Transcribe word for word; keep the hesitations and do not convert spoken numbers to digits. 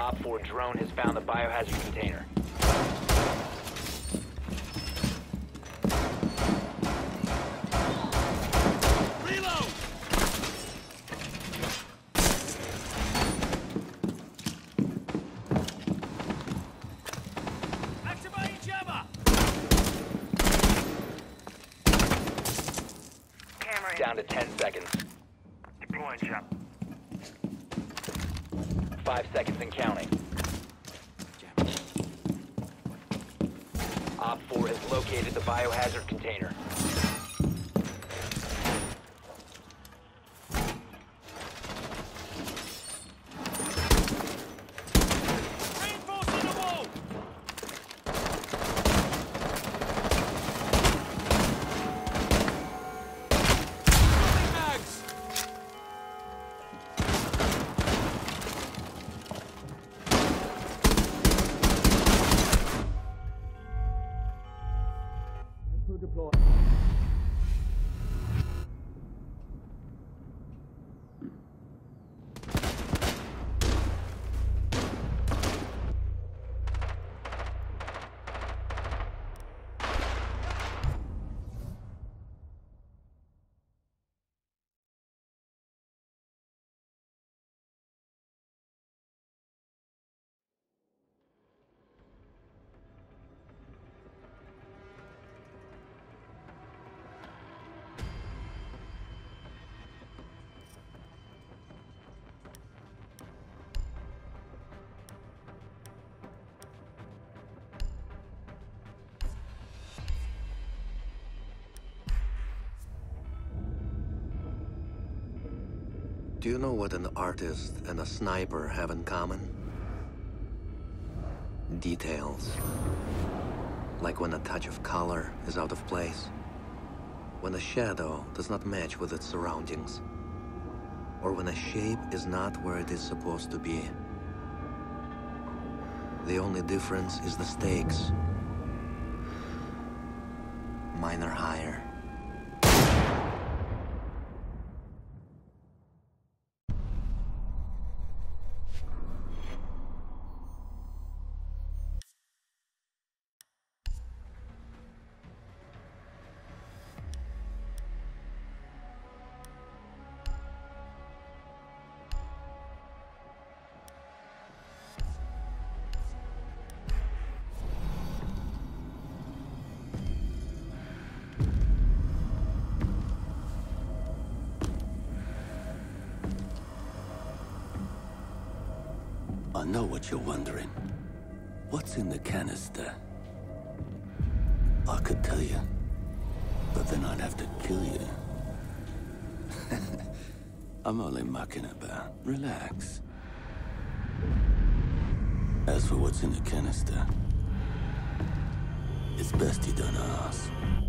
Op four drone has found the biohazard container. Reload! Activate jammer! Camera down to ten seconds. Deploying jump. Five seconds and counting. Op four has located the biohazard container. Reinforcing the wall! Throwing mags! Do you know what an artist and a sniper have in common? Details. Like when a touch of color is out of place. When a shadow does not match with its surroundings. Or when a shape is not where it is supposed to be. The only difference is the stakes. Mine are higher. I know what you're wondering. What's in the canister? I could tell you, but then I'd have to kill you. I'm only mucking about. Relax. As for what's in the canister, it's best you don't ask.